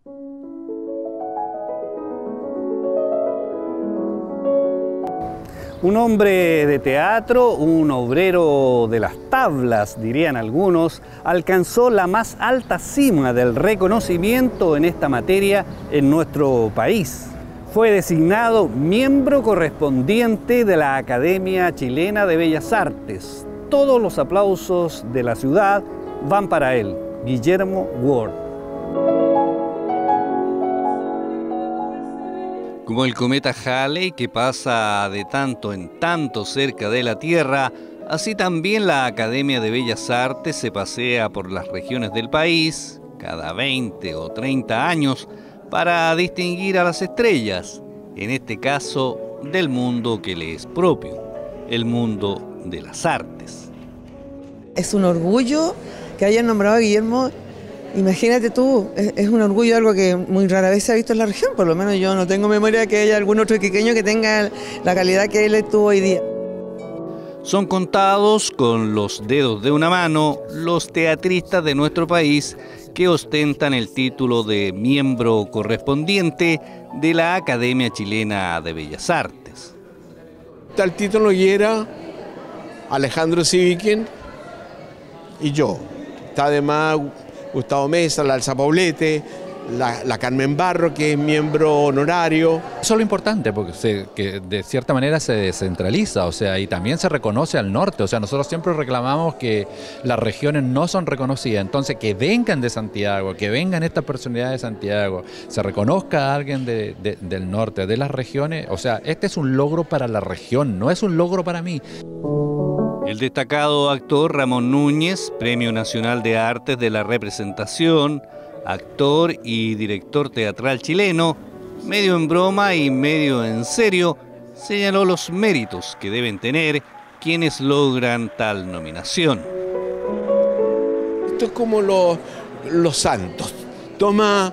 Un hombre de teatro, un obrero de las tablas, dirían algunos, alcanzó la más alta cima del reconocimiento en esta materia en nuestro país. Fue designado miembro correspondiente de la Academia Chilena de Bellas Artes. Todos los aplausos de la ciudad van para él, Guillermo Ward. Como el cometa Halley, que pasa de tanto en tanto cerca de la Tierra, así también la Academia de Bellas Artes se pasea por las regiones del país cada 20 o 30 años para distinguir a las estrellas, en este caso del mundo que le es propio, el mundo de las artes. Es un orgullo que hayan nombrado a Guillermo. Imagínate tú, es un orgullo, algo que muy rara vez se ha visto en la región, por lo menos yo no tengo memoria de que haya algún otro iquiqueño que tenga la calidad que él tuvo hoy día. Son contados con los dedos de una mano los teatristas de nuestro país que ostentan el título de miembro correspondiente de la Academia Chilena de Bellas Artes. Tal título y era Alejandro Sivikin y yo. Está además Gustavo Mesa, la Elsa Paulete, la Carmen Barro, que es miembro honorario. Eso es lo importante, porque que de cierta manera se descentraliza, o sea, y también se reconoce al norte. O sea, nosotros siempre reclamamos que las regiones no son reconocidas, entonces que vengan de Santiago, que vengan estas personalidades de Santiago, se reconozca a alguien del norte, de las regiones. O sea, este es un logro para la región, no es un logro para mí. El destacado actor Ramón Núñez, Premio Nacional de Artes de la Representación, actor y director teatral chileno, medio en broma y medio en serio, señaló los méritos que deben tener quienes logran tal nominación. Esto es como los santos, toma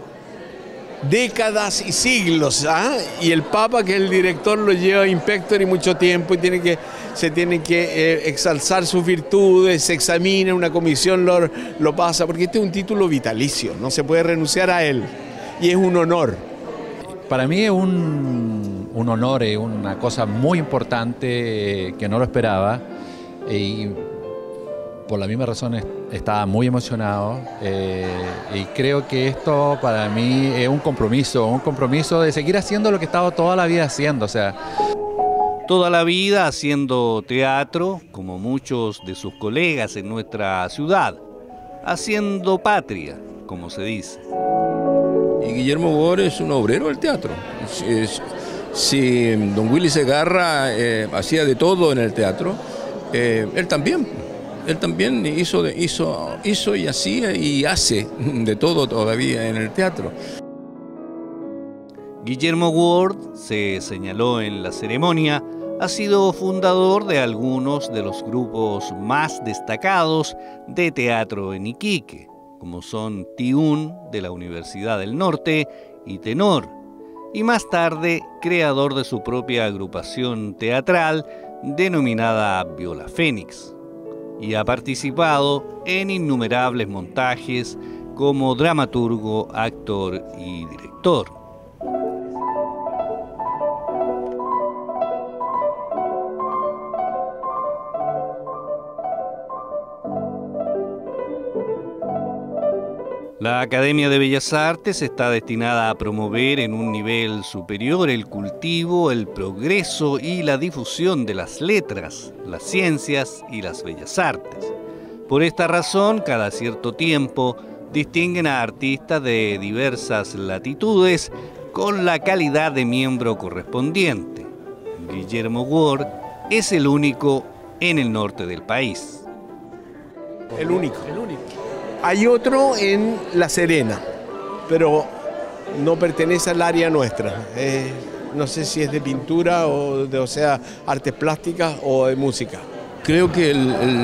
décadas y siglos, ¿ah? Y el Papa, que es el director, lo lleva in pectore mucho tiempo y se tiene que exalzar sus virtudes, se examina, una comisión lo pasa, porque este es un título vitalicio, no se puede renunciar a él, y es un honor. Para mí es un honor, es una cosa muy importante que no lo esperaba, y por la misma razón estaba muy emocionado, y creo que esto para mí es un compromiso de seguir haciendo lo que he estado toda la vida haciendo, o sea. Toda la vida haciendo teatro, como muchos de sus colegas en nuestra ciudad, haciendo patria, como se dice. Y Guillermo Ward es un obrero del teatro. Si don Willy Segarra hacía de todo en el teatro, él también hizo y hacía y hace de todo todavía en el teatro. Guillermo Ward, se señaló en la ceremonia, ha sido fundador de algunos de los grupos más destacados de teatro en Iquique, como son Tiún de la Universidad del Norte y Tenor, y más tarde creador de su propia agrupación teatral denominada Viola Fénix, y ha participado en innumerables montajes como dramaturgo, actor y director. La Academia de Bellas Artes está destinada a promover en un nivel superior el cultivo, el progreso y la difusión de las letras, las ciencias y las bellas artes. Por esta razón, cada cierto tiempo, distinguen a artistas de diversas latitudes con la calidad de miembro correspondiente. Guillermo Ward es el único en el norte del país. El único. Hay otro en La Serena, pero no pertenece al área nuestra. No sé si es de pintura o sea, artes plásticas o de música. Creo que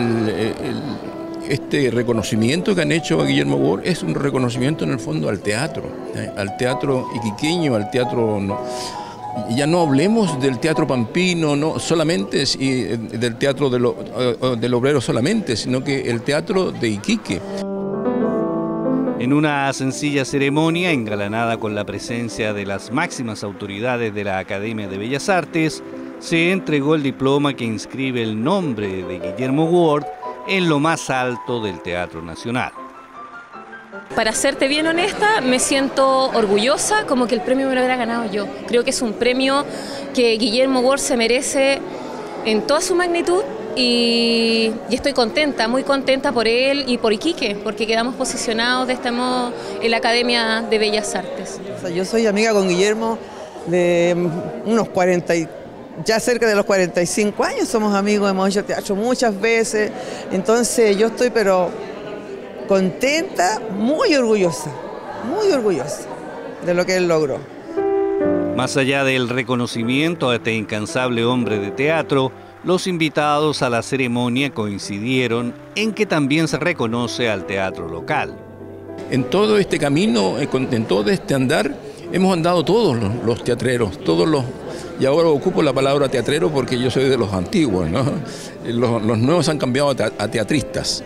este reconocimiento que han hecho a Guillermo Ward es un reconocimiento en el fondo al teatro iquiqueño, al teatro. Ya no hablemos del teatro pampino, no solamente del teatro del obrero solamente, sino que el teatro de Iquique. En una sencilla ceremonia engalanada con la presencia de las máximas autoridades de la Academia de Bellas Artes, se entregó el diploma que inscribe el nombre de Guillermo Ward en lo más alto del Teatro Nacional. Para serte bien honesta, me siento orgullosa como que el premio me lo hubiera ganado yo. Creo que es un premio que Guillermo Ward se merece en toda su magnitud y estoy contenta, muy contenta por él y por Iquique, porque quedamos posicionados de este modo en la Academia de Bellas Artes. O sea, yo soy amiga con Guillermo de unos 40, ya cerca de los 45 años somos amigos, hemos hecho teatro muchas veces, entonces yo estoy pero contenta, muy orgullosa de lo que él logró. Más allá del reconocimiento a este incansable hombre de teatro, los invitados a la ceremonia coincidieron en que también se reconoce al teatro local. En todo este camino, en todo este andar, hemos andado todos los teatreros, y ahora ocupo la palabra teatrero porque yo soy de los antiguos, ¿no? Los nuevos han cambiado a teatristas.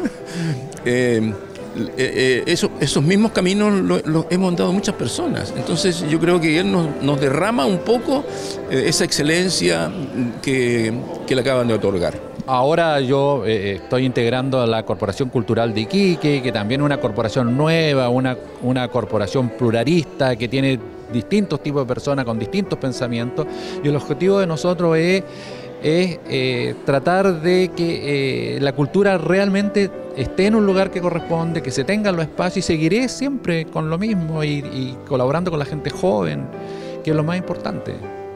Esos mismos caminos los hemos andado muchas personas. Entonces yo creo que él nos derrama un poco esa excelencia que le acaban de otorgar. Ahora yo estoy integrando a la Corporación Cultural de Iquique, que también es una corporación nueva, una corporación pluralista que tiene distintos tipos de personas con distintos pensamientos, y el objetivo de nosotros es tratar de que la cultura realmente esté en un lugar que corresponde, que se tengan los espacios, y seguiré siempre con lo mismo y colaborando con la gente joven, que es lo más importante.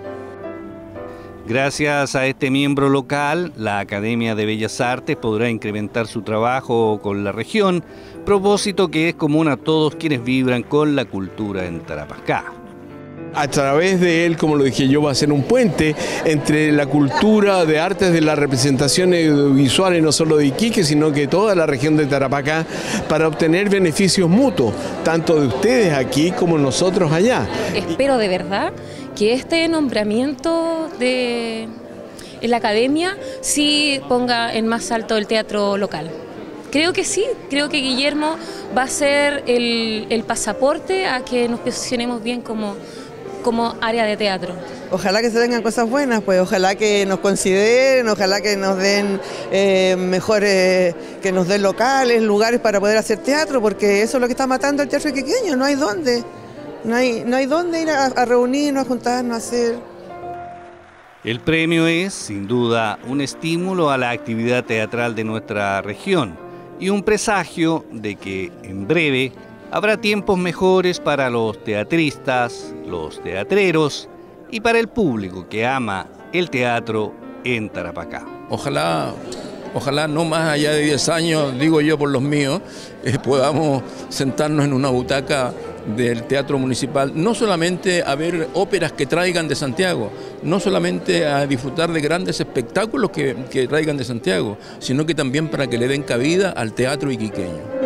Gracias a este miembro local, la Academia de Bellas Artes podrá incrementar su trabajo con la región, propósito que es común a todos quienes vibran con la cultura en Tarapacá. A través de él, como lo dije yo, va a ser un puente entre la cultura de artes de la representación audiovisual, y no solo de Iquique, sino que toda la región de Tarapacá, para obtener beneficios mutuos, tanto de ustedes aquí como nosotros allá. Espero de verdad que este nombramiento en la academia sí ponga en más alto el teatro local. Creo que sí, creo que Guillermo va a ser el pasaporte a que nos posicionemos bien como área de teatro. Ojalá que se vengan cosas buenas, pues ojalá que nos consideren, ojalá que nos den mejores, que nos den locales, lugares para poder hacer teatro, porque eso es lo que está matando el teatro iquiqueño, no hay dónde. No hay dónde ir a reunirnos, a juntarnos, a hacer. El premio es, sin duda, un estímulo a la actividad teatral de nuestra región y un presagio de que, en breve, habrá tiempos mejores para los teatristas, los teatreros y para el público que ama el teatro en Tarapacá. Ojalá no más allá de 10 años, digo yo por los míos, podamos sentarnos en una butaca del Teatro Municipal, no solamente a ver óperas que traigan de Santiago, no solamente a disfrutar de grandes espectáculos que traigan de Santiago, sino que también para que le den cabida al teatro iquiqueño.